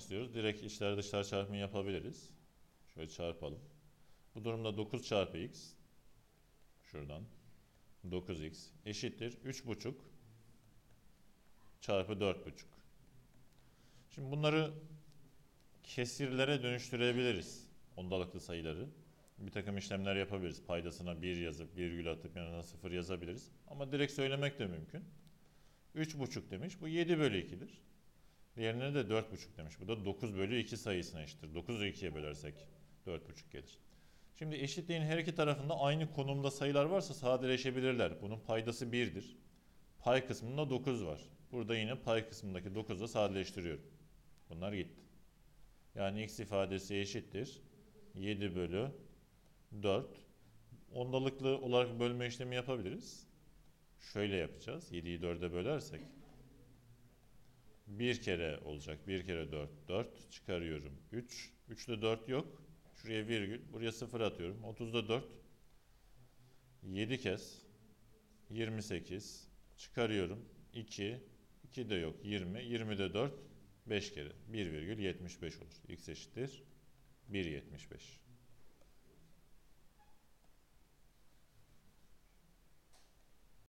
istiyoruz. Direkt içler dışlar çarpımı yapabiliriz. Şöyle çarpalım. Bu durumda 9 çarpı x, şuradan 9x eşittir 3,5 çarpı 4,5. Şimdi bunları kesirlere dönüştürebiliriz. Ondalıklı sayıları. Bir takım işlemler yapabiliriz. Paydasına 1 yazıp virgül atıp yanına 0 yazabiliriz. Ama direkt söylemek de mümkün. 3,5 demiş. Bu 7 bölü 2'dir. Diğerine de 4,5 demiş. Bu da 9 bölü 2 sayısına eşittir. 9'u 2'ye bölersek 4,5 gelir. Şimdi eşitliğin her iki tarafında aynı konumda sayılar varsa sadeleşebilirler. Bunun paydası 1'dir. Pay kısmında 9 var. Burada yine pay kısmındaki 9'u sadeleştiriyorum. Bunlar gitti. Yani x ifadesi eşittir 7 bölü 4. Ondalıklı olarak bölme işlemi yapabiliriz. Şöyle yapacağız. 7'yi 4'e bölersek bir kere olacak. 1 kere 4, 4. Çıkarıyorum 3. 3'te 4 yok. Şuraya virgül. Buraya 0 atıyorum. 30'da 4. 7 kez 28. Çıkarıyorum 2. 2 de yok. 20. 20'de 4. 5 kere. 1,75 olur. X eşittir 1,75.